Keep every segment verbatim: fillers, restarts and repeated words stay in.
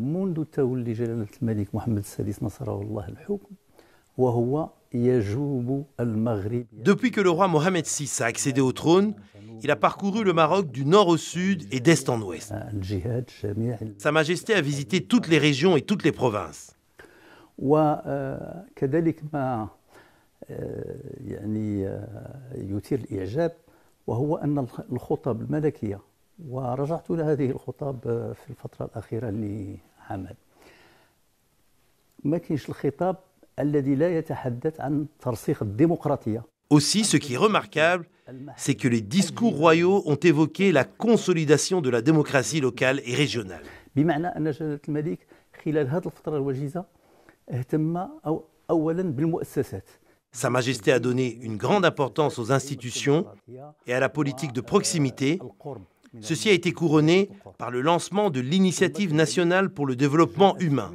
منذ تولي جلالة الملك محمد السادس نصره الله الحكم وهو يجوب المغرب. Depuis que le roi Mohamed six a accédé au trône, il a parcouru le Maroc du nord au sud et d'est en ouest. Sa Majesté a visité toutes les régions et toutes les provinces. وكذلك ما يعني يثير الإعجاب وهو أن الخطب الملكية ورجعت لهذه الخطب في الفترة الأخيرة لعمل ما كاينش الخطاب الذي لا يتحدث عن ترسيخ الديمقراطية. Aussi, ce qui est remarquable, c'est que les discours royaux ont évoqué la consolidation de la démocratie locale et régionale. بمعنى أن جلالة الملك خلال هذه الفترة الوجيزة اهتم أولاً بالمؤسسات. Sa Majesté a donné une grande importance aux institutions et à la politique de proximité. Ceci a été couronné par le lancement de l'Initiative nationale pour le développement humain,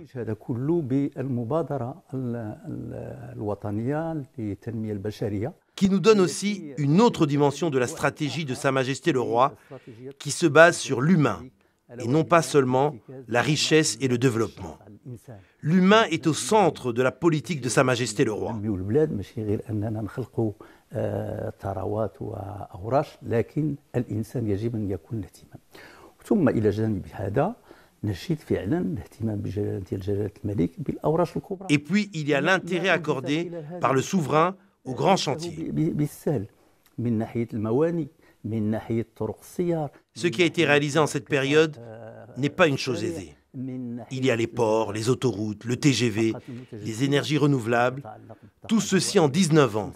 qui nous donne aussi une autre dimension de la stratégie de Sa Majesté le Roi, qui se base sur l'humain, et non pas seulement la richesse et le développement. L'humain est au centre de la politique de Sa Majesté le Roi. Et puis, il y a l'intérêt accordé par le souverain aux grands chantiers. Ce qui a été réalisé en cette période n'est pas une chose aisée. Il y a les ports, les autoroutes, le T G V, les énergies renouvelables, tout ceci en dix-neuf ans.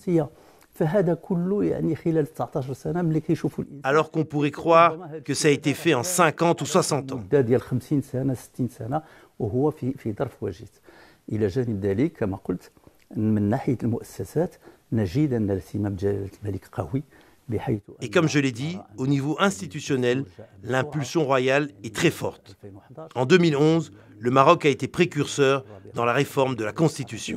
Alors qu'on pourrait croire que ça a été fait en cinquante ou soixante ans. Et comme je l'ai dit, au niveau institutionnel, l'impulsion royale est très forte. En deux mille onze, le Maroc a été précurseur dans la réforme de la Constitution.